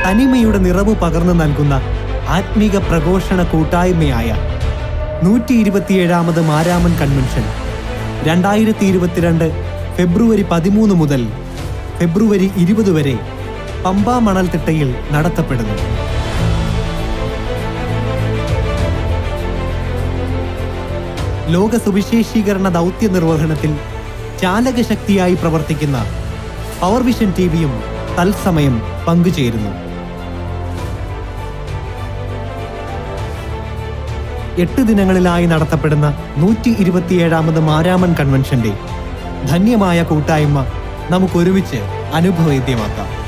തനിമയുടെ നിറവ് പകർന്നു നൽകുന്ന ആത്മീക പ്രഘോഷണ കൂട്ടായ്മയായ 127ാമത് മാരാമൺ കൺവെൻഷൻ 2022 ഫെബ്രുവരി 13 മുതൽ ഫെബ്രുവരി 20 വരെ പമ്പ മണൽത്തിട്ടയിൽ നടത്തപ്പെടുന്നു. ലോക സുവിശേഷീകരണ ദൗത്യ നിർവഹണത്തിൽ ചാലകശക്തിയായി പ്രവർത്തിക്കുന്ന പവർവിഷൻ ടിവിയും തത്സമയം പങ്കുചേരുന്നു. 8 ദിനങ്ങളിലായി നടത്തപ്പെടുന്ന 127ാമത് മാരാമൺ കൺവെൻഷന്റെ ധന്യമായ കൂട്ടായ്മ നമുക്കൊരുമിച്ച് അനുഭവവേദ്യമാക്കാം.